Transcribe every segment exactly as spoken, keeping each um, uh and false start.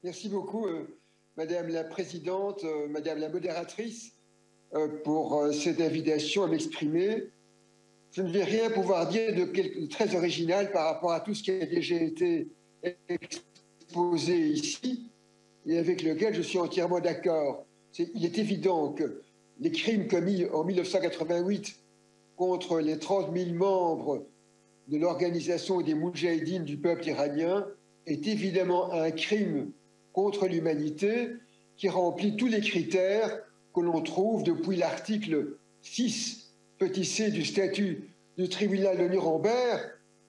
Merci beaucoup, euh, Madame la Présidente, euh, Madame la modératrice, euh, pour euh, cette invitation à m'exprimer. Je ne vais rien pouvoir dire de, quelque, de très original par rapport à tout ce qui a déjà été exposé ici et avec lequel je suis entièrement d'accord. Il est évident que les crimes commis en mille neuf cent quatre-vingt-huit contre les trente mille membres de l'organisation des Moudjahidines du peuple iranien est évidemment un crime contre l'humanité qui remplit tous les critères que l'on trouve depuis l'article six petit c du statut du tribunal de Nuremberg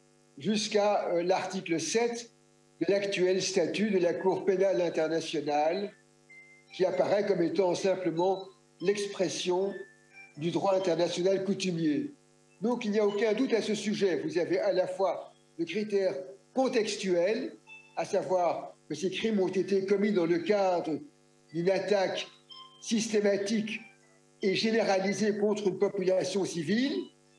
jusqu'à euh, l'article sept de l'actuel statut de la Cour pénale internationale qui apparaît comme étant simplement l'expression du droit international coutumier. Donc il n'y a aucun doute à ce sujet. Vous avez à la fois le critère contextuel, à savoir que ces crimes ont été commis dans le cadre d'une attaque systématique et généralisée contre une population civile,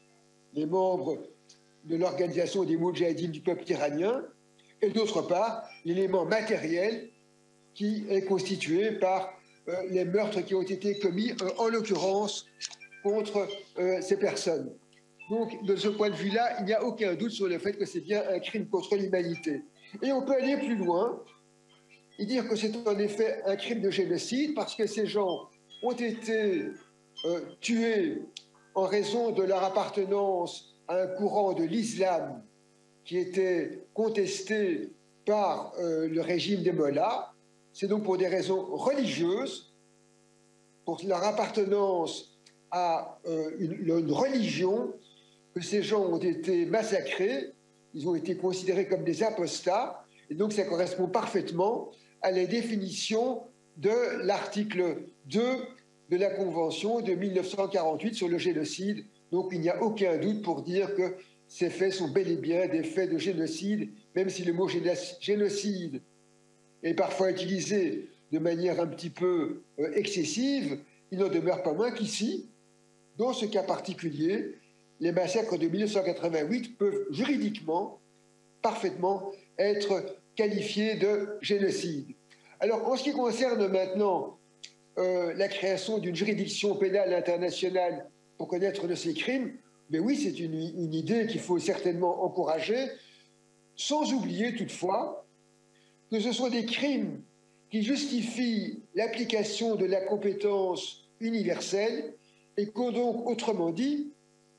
les membres de l'organisation des Moudjahidines du peuple iranien, et d'autre part, l'élément matériel qui est constitué par euh, les meurtres qui ont été commis, euh, en l'occurrence, contre euh, ces personnes. Donc, de ce point de vue-là, il n'y a aucun doute sur le fait que c'est bien un crime contre l'humanité. Et on peut aller plus loin et dire que c'est en effet un crime de génocide parce que ces gens ont été euh, tués en raison de leur appartenance à un courant de l'islam qui était contesté par euh, le régime des mollahs. C'est donc pour des raisons religieuses, pour leur appartenance à euh, une, une religion, que ces gens ont été massacrés, ils ont été considérés comme des apostats, et donc ça correspond parfaitement à la définition de l'article deux de la Convention de mille neuf cent quarante-huit sur le génocide. Donc il n'y a aucun doute pour dire que ces faits sont bel et bien des faits de génocide, même si le mot génocide est parfois utilisé de manière un petit peu euh, excessive, il n'en demeure pas moins qu'ici, dans ce cas particulier, les massacres de mille neuf cent quatre-vingt-huit peuvent juridiquement, parfaitement, être qualifiés de génocide. Alors, en ce qui concerne maintenant euh, la création d'une juridiction pénale internationale pour connaître de ces crimes, mais oui, c'est une, une idée qu'il faut certainement encourager, sans oublier toutefois que ce sont des crimes qui justifient l'application de la compétence universelle et que donc, autrement dit,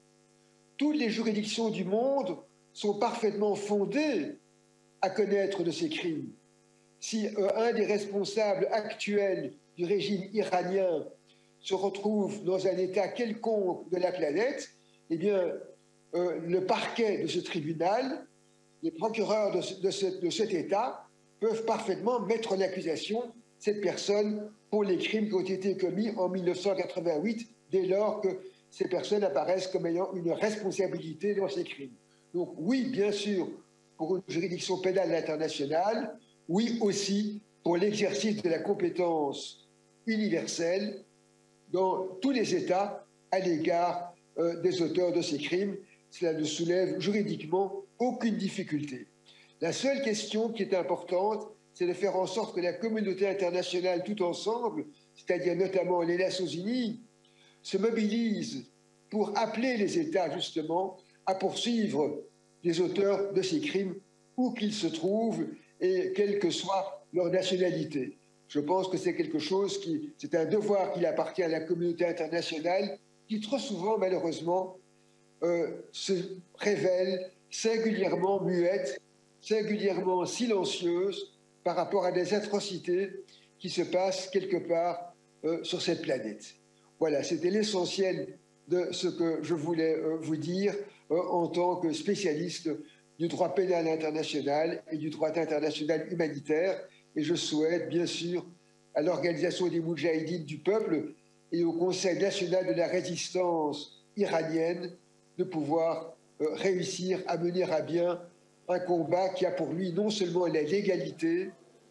toutes les juridictions du monde sont parfaitement fondées à connaître de ces crimes. Si euh, un des responsables actuels du régime iranien se retrouve dans un état quelconque de la planète, eh bien, euh, le parquet de ce tribunal, les procureurs de, ce, de, ce, de cet état peuvent parfaitement mettre en accusation cette personne pour les crimes qui ont été commis en mille neuf cent quatre-vingt-huit, dès lors que ces personnes apparaissent comme ayant une responsabilité dans ces crimes. Donc oui, bien sûr, pour une juridiction pénale internationale, oui aussi pour l'exercice de la compétence universelle dans tous les États à l'égard euh, des auteurs de ces crimes. Cela ne soulève juridiquement aucune difficulté. La seule question qui est importante, c'est de faire en sorte que la communauté internationale tout ensemble, c'est-à-dire notamment les Nations Unies, se mobilise pour appeler les États justement à poursuivre les auteurs de ces crimes où qu'ils se trouvent et quelle que soit leur nationalité. Je pense que c'est quelque chose qui, c'est un devoir qui appartient à la communauté internationale qui trop souvent malheureusement euh, se révèle singulièrement muette, singulièrement silencieuse par rapport à des atrocités qui se passent quelque part euh, sur cette planète. Voilà, c'était l'essentiel de ce que je voulais euh, vous dire euh, en tant que spécialiste du droit pénal international et du droit international humanitaire. Et je souhaite, bien sûr, à l'Organisation des Moudjahidines du peuple et au Conseil national de la résistance iranienne de pouvoir euh, réussir à mener à bien un combat qui a pour lui non seulement la légalité,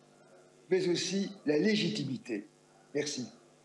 mais aussi la légitimité. Merci.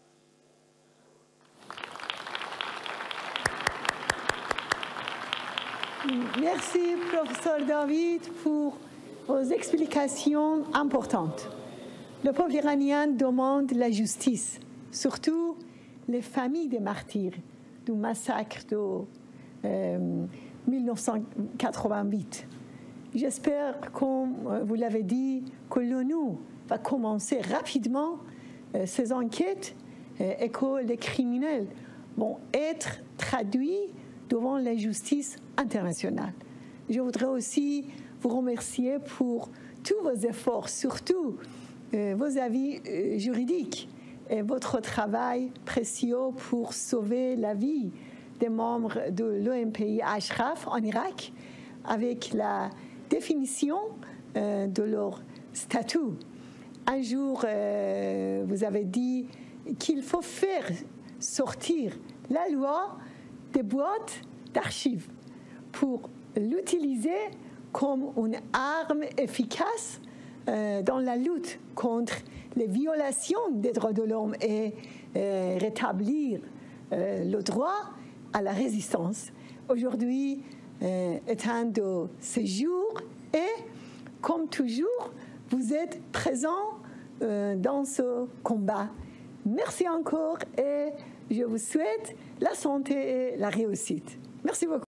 Merci, professeur David, pour vos explications importantes. Le peuple iranien demande la justice, surtout les familles des martyrs du massacre de euh, mille neuf cent quatre-vingt-huit. J'espère, comme vous l'avez dit, que l'ONU va commencer rapidement euh, ces enquêtes euh, et que les criminels vont être traduits devant la justice internationale. Je voudrais aussi vous remercier pour tous vos efforts, surtout euh, vos avis euh, juridiques et votre travail précieux pour sauver la vie des membres de l'O M P I Ashraf en Irak avec la définition euh, de leur statut. Un jour, euh, vous avez dit qu'il faut faire sortir la loi des boîtes d'archives pour l'utiliser comme une arme efficace euh, dans la lutte contre les violations des droits de l'homme et euh, rétablir euh, le droit à la résistance. Aujourd'hui euh, est un de ces jours et, comme toujours, vous êtes présents euh, dans ce combat. Merci encore et je vous souhaite la santé et la réussite. Merci beaucoup.